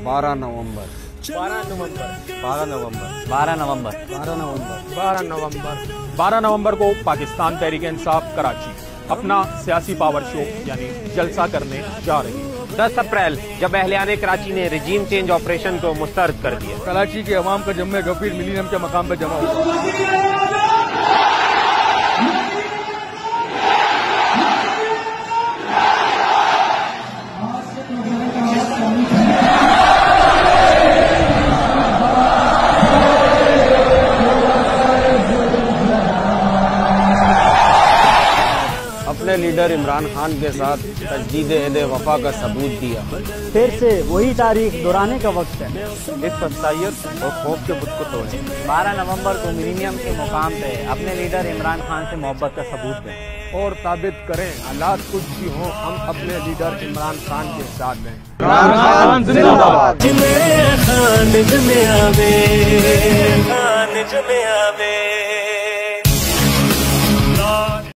12 नवंबर 12 नवंबर 12 नवंबर 12 नवंबर 12 नवंबर 12 नवंबर 12 नवंबर को पाकिस्तान तहरीक इंसाफ कराची अपना सियासी पावर शो यानी जलसा करने जा रही है। 10 अप्रैल जब अहलियाने कराची ने रिजीम चेंज ऑपरेशन को मुस्तरद कर दिया। कराची के अवाम का जम्मे गफीर मिलीनियम के मकाम पर जमा हुआ। अपने लीडर इमरान खान के साथ तजदीद एहद वफा का सबूत दिया। फिर से वही तारीख दोहराने का वक्त है। इस फसाइयत और खौफ के बुत को तोड़ें। 12 नवंबर को मिलीनियम के मुकाम पे अपने लीडर इमरान खान से मोहब्बत का सबूत दें और साबित करें हालात कुछ भी हों, हम अपने लीडर इमरान खान के साथ हैं। इमरान खान जिंदाबाद। खान जमे आवे